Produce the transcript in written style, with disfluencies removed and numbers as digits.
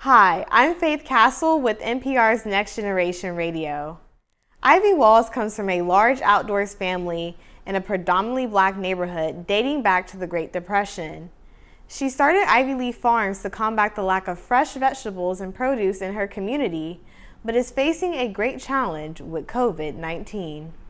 Hi, I'm Faith Castle with NPR's Next Generation Radio. Ivy Walls comes from a large outdoors family in a predominantly black neighborhood dating back to the Great Depression. She started Ivy Leaf Farms to combat the lack of fresh vegetables and produce in her community, but is facing a great challenge with COVID-19.